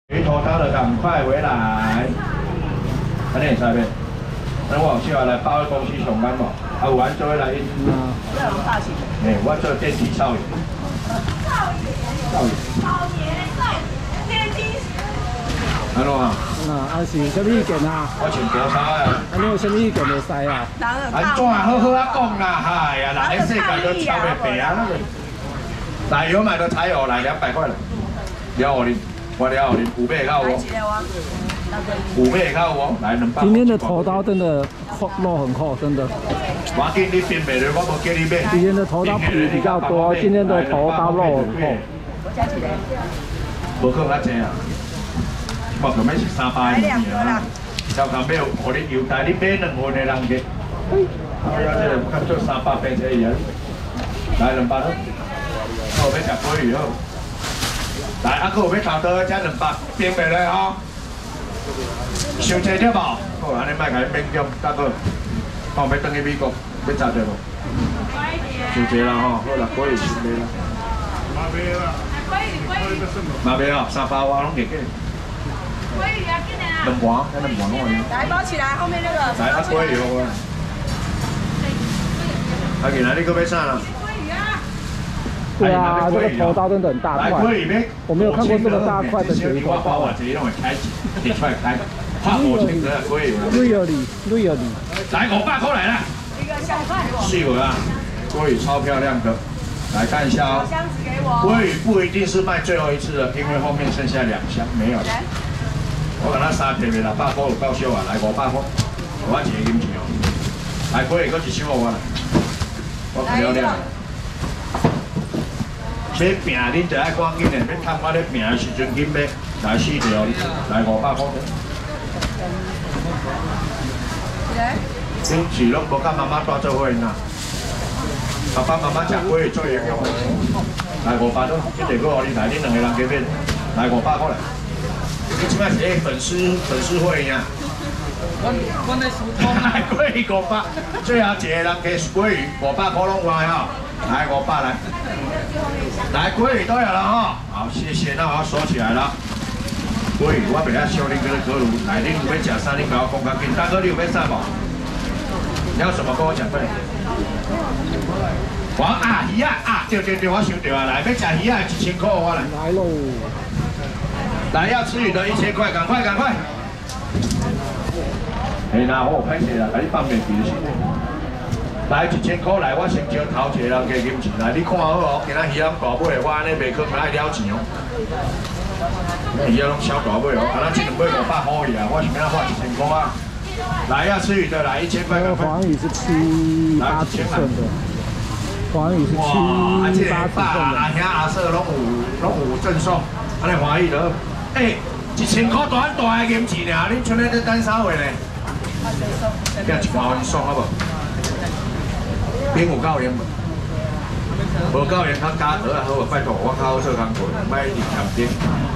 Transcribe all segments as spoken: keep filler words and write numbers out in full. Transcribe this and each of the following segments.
鱼头刀的赶快回来，安尼会使袂？那我有需要来报个公司上班无？啊，有安做伙来应。嗯。这种大型。诶，我做电梯少爷。少爷。少爷。少爷，少爷，电梯。安怎啊？ 啊，啊是啥物意见啊？ 我穿薄衫啊。 啊，你有啥物意见袂使啊？ 安怎好好啊讲啦，嗨呀，人的世界都超袂白啊那个。奶油买的柴油来两百块了，了我哩，我了我哩，五倍靠我。五倍靠我，来两百。 今天的头刀真的厚，肉很厚，真的。 我给你变卖了，我无叫你买。 今天的头刀皮比较多，今天的头刀肉很厚。 无可能这样，我准备是三百元啊。要讲买，我你邮袋你买两份的人嘅。哎呀，这个看做三百变这样，来两百咯。我要食鲑鱼好。来，啊，佮有要头刀，加两百变卖了吼。伤济了无？好，安尼卖甲你免叫，大哥，看要转去美国，要查着无？伤济啦吼，好啦，鲑鱼伤济啦。马尾啦。马尾哦，三百我拢给给。鲑鱼啊，进来啊。两盘，两盘我。来，包起来，后面那个。来，啊，鲑鱼好啊。啊，原来你搁要啥啦？ 对啊，这个头刀真的很大块，我没有看过这么大块的鳕鱼头刀。 提出来开，花五千的鲑鱼。 Really, really。 来五百块来了。一个小块。是有啊，鲑鱼超漂亮的，来看一下哦。箱子给我。鲑鱼不一定是卖最后一次的，因为后面剩下两箱没有了。我给他三片的啦，百块有够少啊，来五百块，我一个银钱哦。来鲑鱼搁一箱我来，我不了了。这饼恁就爱赶紧的，要趁我咧饼的时阵紧买，来四条，来五百块。恁是拢无甲妈妈带做伙呐？爸爸妈妈食过会做营养的。来五百多，这个我你来，恁两个人加买，来五百块来。你即摆是咧粉丝粉丝会呀？我我咧输通。来过鱼五百，最后一个人加过鱼五百块拢有吼，来五百来。来，鲑鱼都有了哈，好，谢谢，那我要收起来了。鲑鱼，我袂晓收恁个锅炉，来，恁有要食啥，恁甲我讲较紧。大哥，你有要啥无？你要什么跟我讲快点。我啊鱼啊啊，对对对，我想到啊，来，要食鱼啊，一千块我来。 来喽！ 来，要吃鱼的一千块，赶快赶快。哎啦，我有歹势啦，甲你放面皮先。来一千块来，我先招头一个人加金钱来，你看好哦。今仔鱼仔大尾，我安尼卖去爱了钱哦。鱼仔拢小大尾哦，啊，咱这两尾五百块去啊，我是要花一千块啊。来要吃鱼的来一千块。 黄鱼是七八尺寸的，黄鱼是七八尺寸的。 阿兄阿嫂拢有拢有赠送，安尼欢喜的。哎，一千块大大的金钱俩，恁像咧在等啥货呢？变一万元送好不？边有教练无？无教练较加得啊好啊，拜托我较好做工课，卖入强点。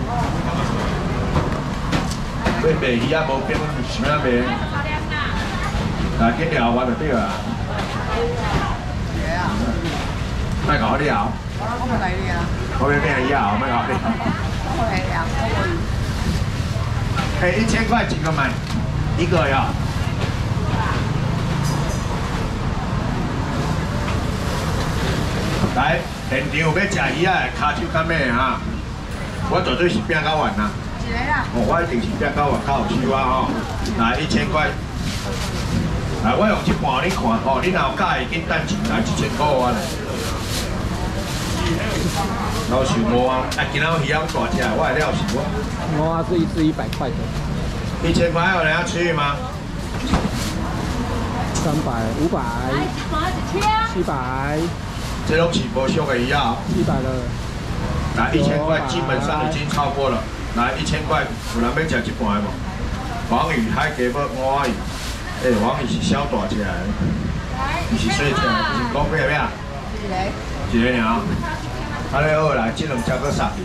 要卖鱼啊无变，想要卖？来紧聊我就对啊。卖搞我聊。我冇嚟你啊。我要变鱼啊，卖搞你。我嚟聊，我哎，一千块几个买？一个呀。来，现场有要食鱼啊，骹手较咩哈？我绝对是拼到完啦。一个啦。哦，我一定是拼到完，较有手啊吼。来一千块。来，我用这盘你看吼，你若有介意，紧等钱来一千块我来。老想无啊，啊，今仔鱼仔大只，我会了是我。 我啊是一只一百块的。 一千块有人要吃吗？ 三百、五百、七百。 这拢是无俗的鱼啊！ 一百了。 来一千块，基本上已经超过了。来一千块，有人要吃一盘无？黄鱼、海鸡脯、乌鱼，哎，黄鱼是小大只的，伊是小只，是讲几个啊？一个。一个尔。安尼好来，这两只搁杀去。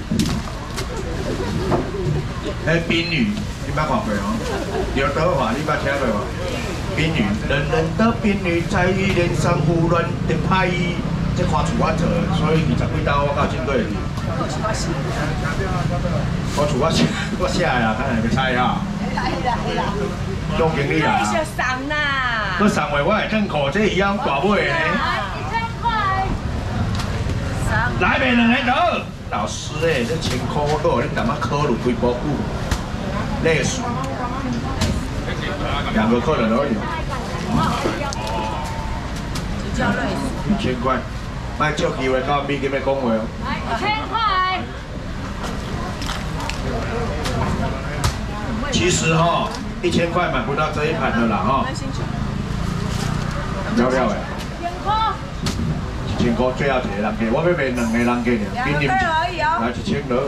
迄冰鱼，你捌看过哦？刘德华，你捌听过无？冰鱼，人人的冰鱼在鱼脸上胡乱的拍。这花厝我做，所以二十几单我到真过会去。 我厝我写我写啦，看下要猜啊。 来啦啦。 总经理啊。 你送啦。 我送话我会更苦，这一样大尾的。 一千块。 来面两个头。老师诶，这千块我够，你干嘛考虑几波股？累死。两个客人而已。一千块，卖借机会到美金的讲话哦。 一千块。 其实哈，一千块买不到这一盘的啦哈。了了诶。一千块最后一个人给，我要卖两个人给你，给你们来一千二。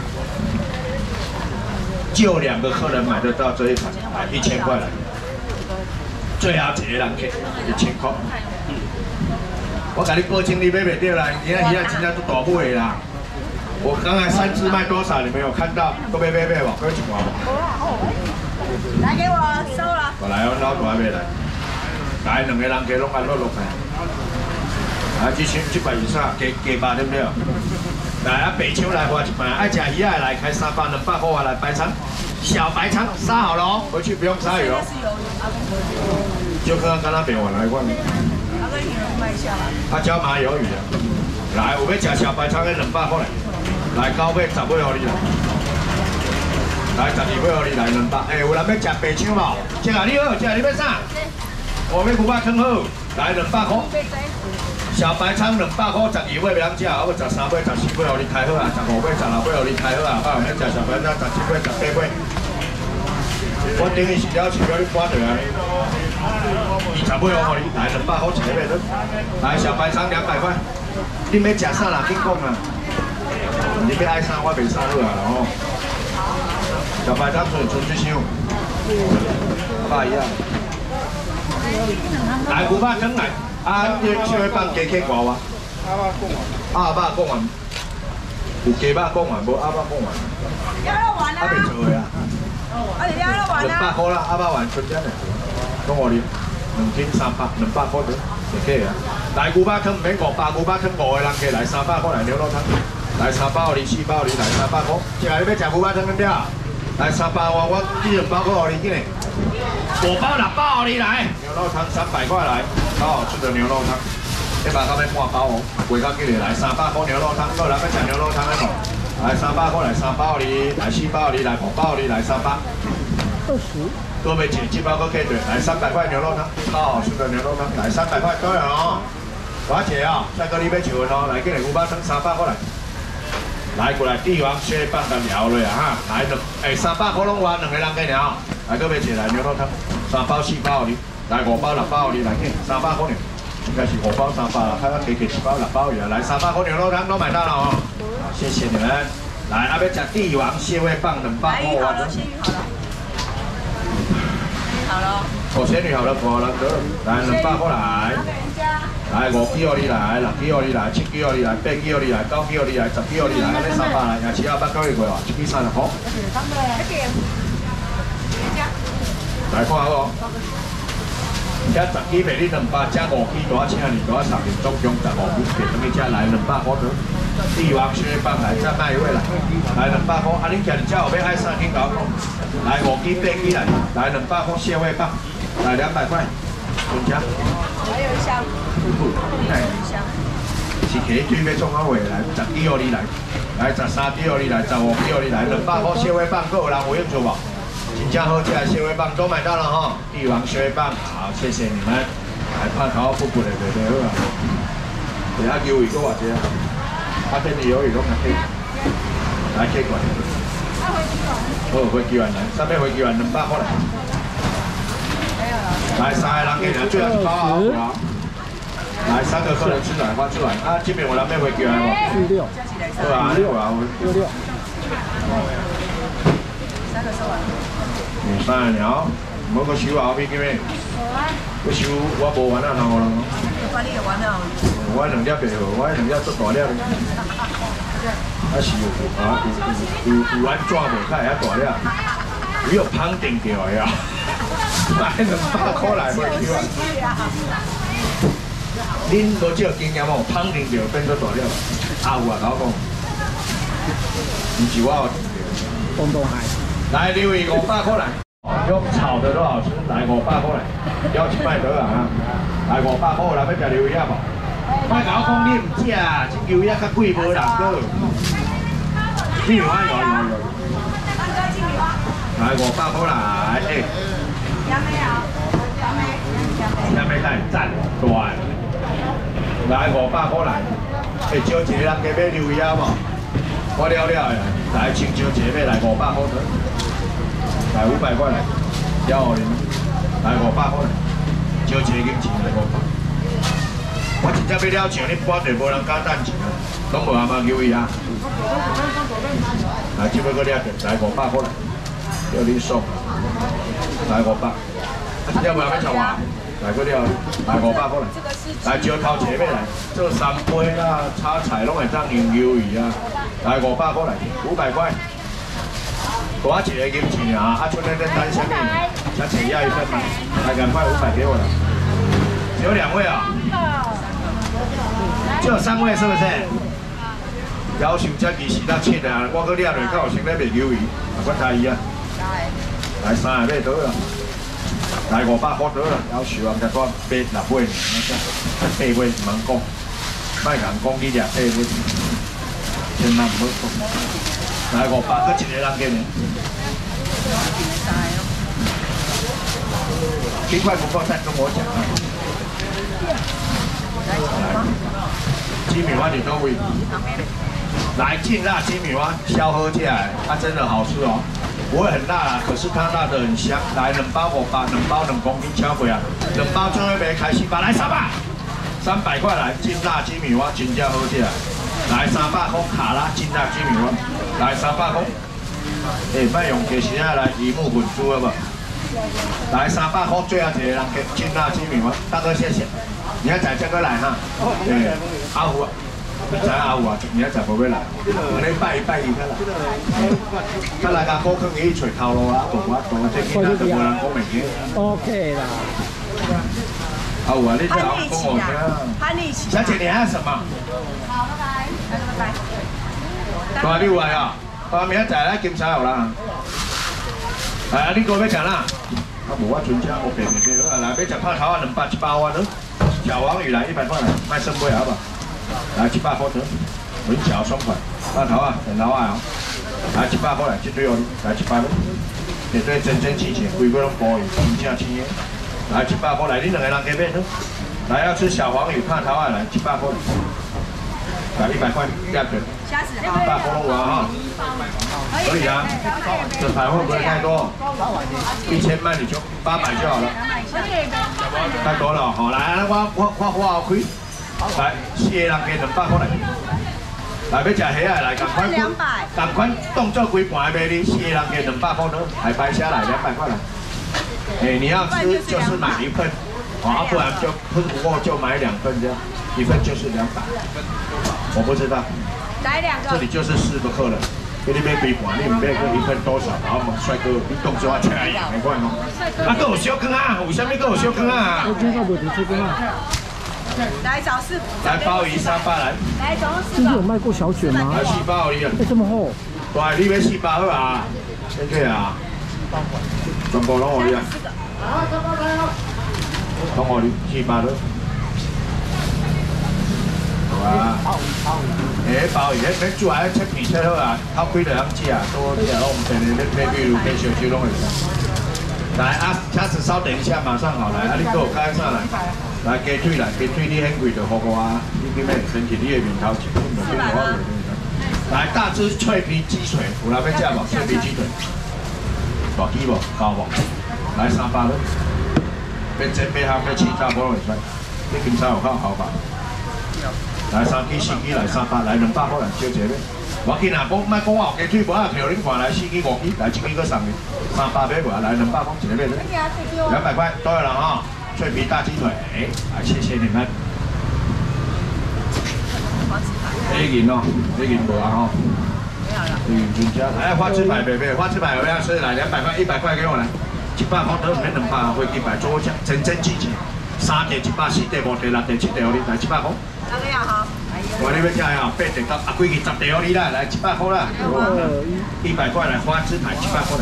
就两个客人买得到这一盘，来一千块来。最后一个人给一千块。我甲你保证你买袂到啦，今仔鱼仔真正都大尾啦。我刚才三只卖多少？你们有看到？都买买买无？各位一碗无？ 来给我收了。 我来，我老大买来。来两个人加拢按落落来。来，这千一百以上，加加百对不对？来啊，白手来花一百，爱吃鱼仔来开三百，两百块啊来白肠，小白肠杀好了哦，回去不用杀鱼哦。就刚刚跟他变完来我。啊，椒麻鱿鱼啊！来，有要吃小白肠的两百块来，来九尾十尾互你啦，来十二尾互你来两百。哎，有人要吃白肠无？这啊你好，这啊你要啥？我要牛肉汤好，来两百块。小白肠两百块，十二尾袂当吃，我十三尾、十四尾互你开好啊，十五尾、十六尾互你开好啊，啊，要吃小白肠，十七尾、十八尾。我顶伊是了，是叫你搬落来。二十尾我互你来两百块一个袂得，来小白肠两百块，你要食啥啦？紧讲啦，你要爱啥我袂啥好啊啦吼。小白肠剩剩一箱，八一啊。来牛肉汤来，啊，你小尾放加起偌哇？阿爸讲完，有鸡肉讲完无？阿爸讲完，啊袂做的啊。啊，你了完啦？两百块啦，阿爸完春天的，讲我哩。两斤三百，两百块的，就可以啊。来牛肉汤唔免五百，牛肉汤五个人计来三百块来牛肉汤，来三百二、四百二来三百块。接下来你要食牛肉汤对不对？来三百我我这两包块给你，五包六包给你来。牛肉汤三百块来，好好吃的牛肉汤。一百到要半包哦，贵到几哩来三百块牛肉汤，过来要食牛肉汤的喏。来三百块来三包哩，来四包哩，来五包哩，来三百。二十。多没钱，几包都可以对，来三百块牛肉汤，超好吃的牛肉汤，来三百块都有哦。我姐啊，帅哥你要求哦，来给你牛肉汤三百块来，来过来帝王蟹棒的聊了呀哈，来两哎三百块拢完两个人给你啊，来各位姐来牛肉汤，三包四包你，来五包六包你来给三百块呢，应该是五包三包了，看看给给七包六包也来三百块牛肉汤都买到了哦，谢谢你们，来那边讲帝王蟹味棒两百块完了。好了，我仙女好了，五人得，来两百块来，来五支互你来，六支互你来，七支互你来，八支互你来，九支互你来，十支互你来，安尼三百来，廿七、廿八、九十块哇，一支三十块。来看好哦，加十支卖你两百，加五支多请你多三年，总共十五支，给你加来两百块得。帝王蟹棒来，再卖一位来，来两百块，啊你今日叫后尾爱三斤搞讲，来五支八支来，来两百块蟹味棒，来两百块，存家。还有一箱。哎，是起对要创好话来，十支互你来，来十三支互你来，十五支互你来，两百块蟹味棒，各有人有兴趣无？真正好吃的蟹味棒都买到了哈，帝王蟹味棒，好，谢谢你们，来拍头不不的对对好啊，其他鱿鱼都偌济啊。啊，这里鱿鱼拢可以，来客过来。好，飞机员来，上面飞机员两百块来。来三个人给你，最后一包啊！来三个客人吃来，发出来。啊，这边有人要飞机员无？四六。对啊，六啊，六六。三个收完。嗯，三个鸟，无个收啊，飞机咩？我收我无完啊，两个人。我你就完了。我两粒袂好，我两粒做大粒。啊是有啊，有有有安怎无？较会遐大粒，有有胖定掉的啊！买两百块来袂去啊！恁无少经验哦，胖定掉变做大粒。啊有啊，老公， 唔是我有。 东东海。 来，留意五百块来，用炒的都好吃，来五百块来，要一摆得啊！来五百块来，要食鱿鱼啊无？莫甲我讲你唔食，这鱿鱼较贵无人个。鸡米花有有有。来五百块来，哎。有没有？有没？有没带赞短？来五百块来，哎，招一个人加买鱿鱼啊无？我了了的，来青椒姐妹来五百块的，来五百块来，了后来五百块来，招一个银钱来五百。我真正要了钱，你半地无人敢等钱啊，拢无阿妈鱿鱼啊。来，这边个了来五百块来，叫你送，来五百。真正无人要吃话，来个了，来五百块来，来招头姐妹来，做三杯啦，炒菜拢会当用鱿鱼啊。来五百块来，五百块，多一个银钱啊！啊，剩咧咧等什么？想请要一份吗？来，赶快五百给我了。只有两位啊？只有三位是不是？要求这其实咱切的，我搁了落，较有先咧卖鱿鱼，我太伊啊。来三个买倒啦，来五百块倒啦，要求啊，再多八六尾，八尾唔通讲，莫人讲你俩八尾。千万唔好讲，来五百，搁一个人给你。冰块不够再跟我讲啊。鸡米花你都会。来劲辣鸡米花，消喝起来，它真的好吃哦，不会很辣啦，可是它辣得很香。来两包五百，两包两公斤超贵啊，两包最后一杯开始吧，来三百，三百块来劲辣鸡米花，真正好起来。来三百块卡拉劲辣鸡米花，来三百块。哎，莫用计时啊来鱼目混珠了不？来三百块，最后一个人给劲辣鸡米花，大哥谢谢。你要再这个来哈。对，阿虎，你知阿虎啊？你要再不会来，我来拜一拜伊个啦。他来甲高坑去找头路啊，同我同我这囡仔就无人讲袂记。OK 啦。阿虎啊，你最好讲我听。叛逆期。小姐，你还有什么？好，拜拜。拜拜。大你有来啊？我明仔载来金沙有啦。来，你哥要食哪？啊，无我存车，我便便便来，要食拍头啊，两百一百万了。小黄鱼来一百块来，卖生杯好不好？来一百块得，文小双款，拍头啊，很老啊哦。来一百块来，这对哦，来一百块，绝对真真切切，规个拢包鱼，真正鲜的。来一百块来，你两个人加买呢？来要吃小黄鱼拍头啊，来一百块。来一百块，价格。一百块拢有啊哈。可以啊，这盘会不会太多？一千卖你就八百就好了。太多了，好来，我我我我开，来四个人加两百块来。来要吃虾啊，来赶快，赶快动作规盘卖你，四个人加两百块呢，还白虾来两百块来。哎，你要吃就是买一份，啊，不然就不过就买两份这样，一份就是两百。我不知道。来两个。这里就是四个客人。给你买几盘，你唔买个一份多少？然后问帅哥，你动作啊，请伊没关哦。啊，搁有小羹啊，有啥物搁有小羹啊？我今个袂吃羹啊。来找师傅。来鲍鱼沙巴来。来总共四个。这是有卖过小卷吗？来四包而已啊。哎，这么厚。对，你要四包好啊？先去啊。全部拢给你啊。拢给你四包了。啊，诶，鲍鱼，迄煮下切片切好啊，头几就通食啊，多食拢唔便宜，你你比如跟小酒拢会食。来啊，虾子稍等一下，马上好来，啊，你给我开上来。来鸡腿来，鸡腿你很贵就好我啊，你去买升起你的面头前，就变我袂来大只脆皮鸡腿，有人要食无？脆皮鸡腿，大鸡无？高无？来三百了，变煎变烘变起炸无拢会出，你今朝有靠好吧？来三支四支来三百，来两百块来小姐妹。我见啊，讲莫讲我有鸡腿无啊，票恁看来四支五支，来一支搁送你，三百买无啊？来两百块一个买了，两百块都有了哈。脆皮大鸡腿，哎，来谢谢你们。黑银哦，黑银无啊哈。黑银专家，来花枝牌，贝贝，花枝牌有要吃？来两百块，一百块给我来，一百块得免两百，飞机牌做奖，真真积极。三地、一百、四地、五地、六地、七地，我你来一百块。哪个呀哈？ 我你要吃呀，八地到啊，几个十地哦，你来来七百块啦，一百块来花枝台七百块来。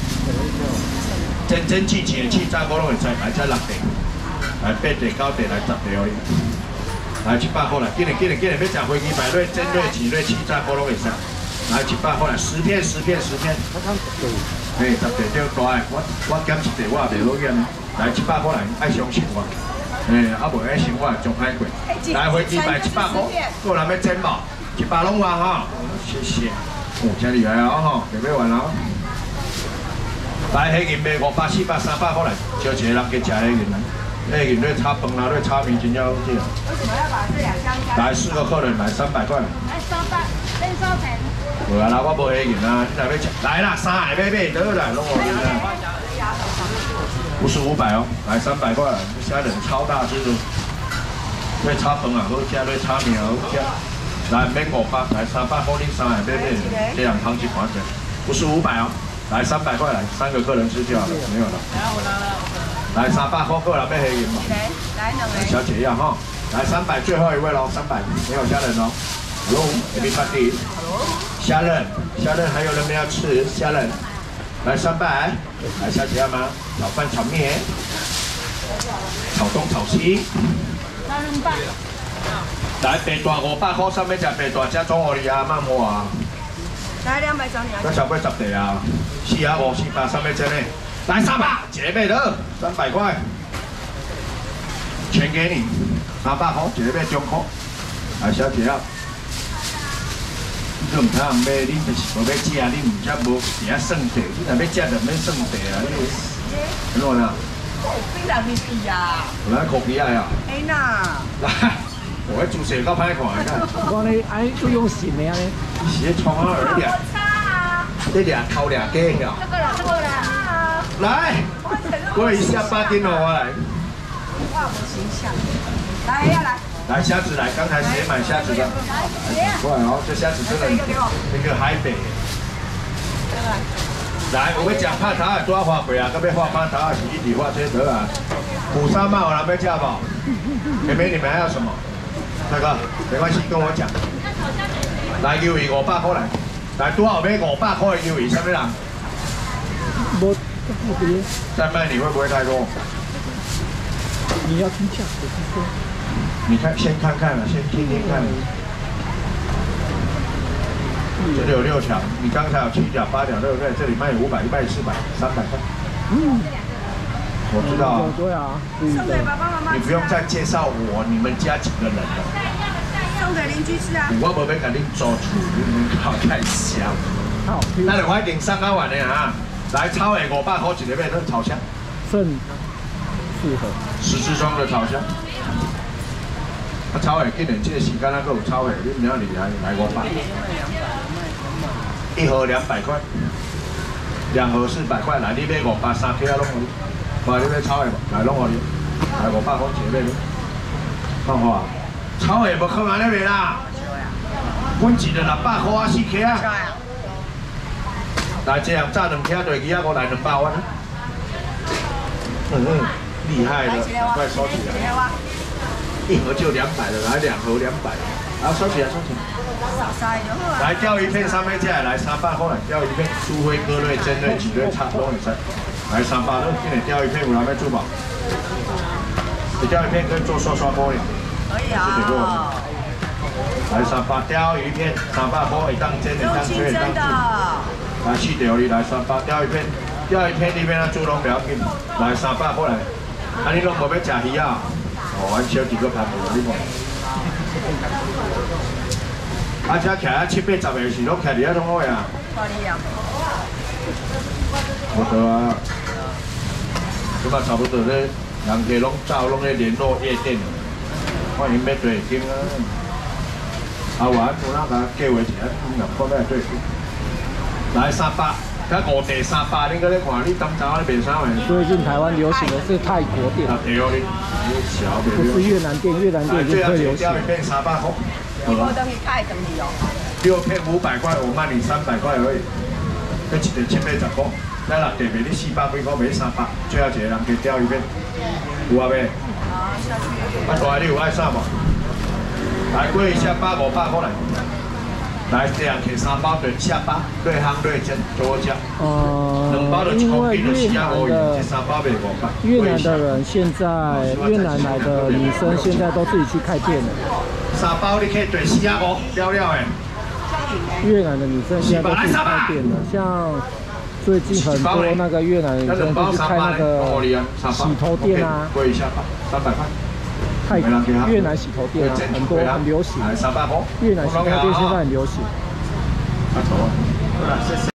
真真季节七炸锅拢会使，来才六地，来八地九地来十地哦。来七百块来，今日今日今日要食飞机排队、蒸队、起队、气炸锅拢会使。来七百块来，十片十片十片。嘿，十地对大个，我我减一地我也袂好减。来七百块来，爱相信我。嘿，啊无爱信我上海过。来飞机排七百块，个人要蒸无？一百拢有哈。谢谢。哦，真厉害哦吼，袂要完哦。来，迄件卖五百、四百、三百块来，招一个人去食迄件啦。迄件咧炒饭啦，咧炒面真正好食。为什么要把这两箱？来四个客人来三百块。来三百，变收钱。无啊啦，我无迄件啦，你来要吃？来啦，三个买买得来，拢我你啦。不是五百哦，来三百块，虾仁超大只的。咧炒饭啊好食，咧炒面啊好食。来免五百，来三百块，你三个买买，这样汤一盘起来，不是五百哦。来三百块来，三个客人吃就好了，没有了。来三百块，个人要黑银嘛？来两个。小姐要哈，来三百，最后一位喽，三百，没有虾仁哦。Hello，everybody。虾仁，虾仁，还有人没有吃虾仁？来三百，来小姐要吗？炒饭、炒面，炒东、炒西。来两百。来白大五百块，上面食白大，加中我哩啊，慢摸啊。来两百找你啊！那小贵十地啊，四啊五四百三百真嘞，来三百，姐妹的三百块，全给你，三百块，姐妹中块，来小姐啊，你都唔通买，你就是无要食，你唔则无伫遐算地，你若要食就免算地啊，你，怎啦？非常美丽啊！来口皮啊呀！哎呐，来。我喺做蛇膠歹看嘅， 我你愛都用新嘅咧。 是咧創啊而掠，你掠偷掠雞嘅。這個啦，這個啦。來，過一下八斤哦，我來。哇，我形象。來呀來。來蝦子來，剛才誰買蝦子的？過來哦，這蝦子真的那個海北。來，我要講拍頭係多花貴啊，咁要畫拍頭係一體畫這得啊。虎沙帽有人要吃不？妹妹，你們還要什麼？大哥，沒關係，跟我講。來魷魚五百塊來，來多少買五百塊的魷魚？什麼人？ 我我不要。 再賣你會不會太多？ 你要聽價格是你看，先看看了，先聽聽看。這裡有六條，你剛才有七條、八條，對不對？這裡賣五百、一百、四百、三百塊。嗯。我知道啊， 对啊， 送给爸爸妈妈。 你不用再介紹我，你們家幾個人了？ 送給鄰居吃啊。 我無要甲恁做厝，你們搞太香。好，那就快點上到完了啊！來炒的五百塊一個買，都炒香。 正適合。 十字裝的炒香。啊，炒的今年這個時間那個有炒的，你唔要厲害，來五百。一盒兩百塊，兩盒四百塊，來你買五百三 K 啊，攏有。話你要炒的無？來攏互你，來五百塊一個買你。看好啊！炒的無可能咧賣啦，阮一個六百塊啊四 K 啊。來這樣炸兩條對魚啊，我來兩百萬。嗯嗯，厲害的，快收起來。一盒就兩百的，來兩盒兩百，然後收起來收起來。來釣魚片上面這來三百塊來，釣魚片豬灰鴿類、蒸類、雞類、炒攏會使。來三百，今年釣魚片有人要做無？你釣魚片可以做刷刷鍋的。可以啊。來三百釣魚片，三百塊一當煎，一當吹，一當煮。來四條你來三百釣魚片，釣魚片裡面啊煮攏不要緊，來三百塊來。啊你攏無要食魚啊？哦，阮小弟個拍無你看。啊遮徛啊七八十個是攏徛佇遐攏好呀。無得啊。咁啊，差不多咧，人家攏走攏咧聯絡夜店，歡迎要對經啊。啊，我有那個計劃一下，咁我要對經。來三百，甲五地三百，你擱咧看，你當早咧賣啥物？ 最近台灣流行的是泰國店， 啊對哦，你小別不是越南店，越南店已經最流行。 釣魚片三百塊。 你無等於太等你哦。 六片五百塊，我賣你三百塊而已。佢一條七八十塊。咱六地賣你四百幾塊，賣三百，最後一個人加釣魚片，有啊未？啊，下去。啊，大你有愛啥無？ 来贵下八五百过来。来这样给三包对下巴对行对针多加。 呃，因为越南的越南的人现在越南来的女生现在都自己去开店了。 三包你可以对四十五了了诶。 越南的女生现在都自己开店了，像最近很多那个越南的女生就去开那个洗头店啊。 贵一下吧，三百块。 泰越南洗头店啊，很多很流行。越南洗头店现在很流行。